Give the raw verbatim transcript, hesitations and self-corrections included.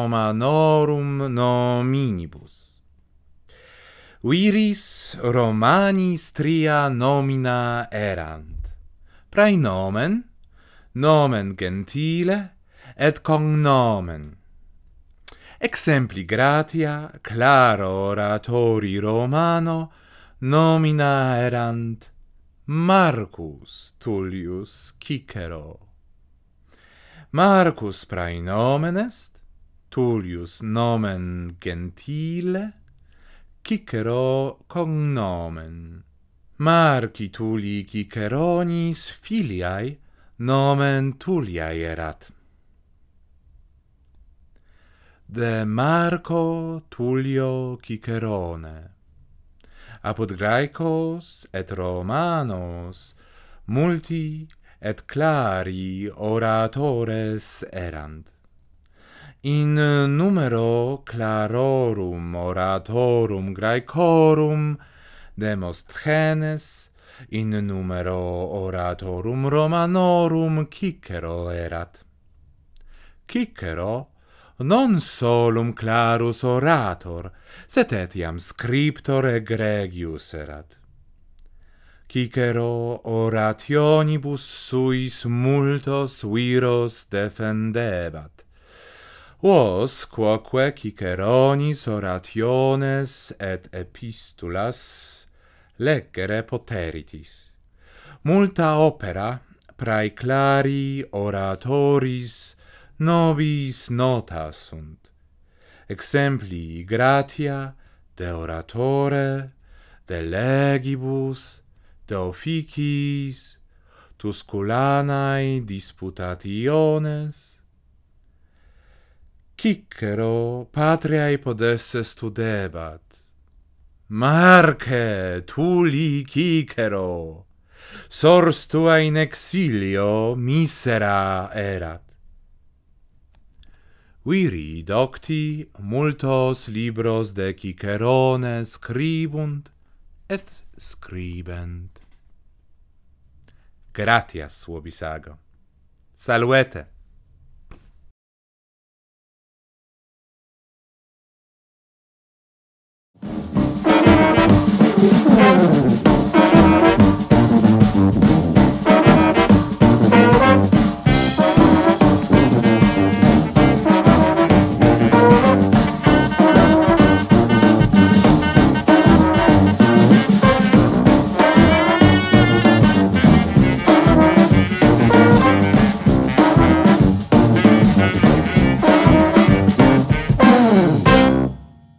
Romanorum nominibus. Viris Romani stria nomina erant, praenomen, nomen gentile, et cognomen. Exempli gratia, claro oratori Romano, nomina erant Marcus Tullius Cicero. Marcus praenomen est, Tullius nomen gentile, Cicero cognomen. Marci Tullii Ciceronis filiae nomen Tulliae erat. De Marco Tullio Cicerone. Apud Graecos et Romanos multi et clari oratores erant. In numero clarorum oratorum Graecorum Demosthenes, in numero oratorum Romanorum Cicero erat. Cicero non solum clarus orator, sed etiam scriptor egregius erat. Cicero orationibus suis multos viros defendebat. Vos, quoque Ciceronis orationes et epistulas leggere poteritis. Multa opera prae clari oratoris nobis nota sunt. Exempli gratia de oratore, de legibus, de officis, Tusculanae disputationes. Cicero patriae podesse studebat. Marce Tullii Cicero, sors tua in exilio misera erat. Viri docti multos libros de Cicerone scribunt et scribent. Gratias vobis ago. Saluete.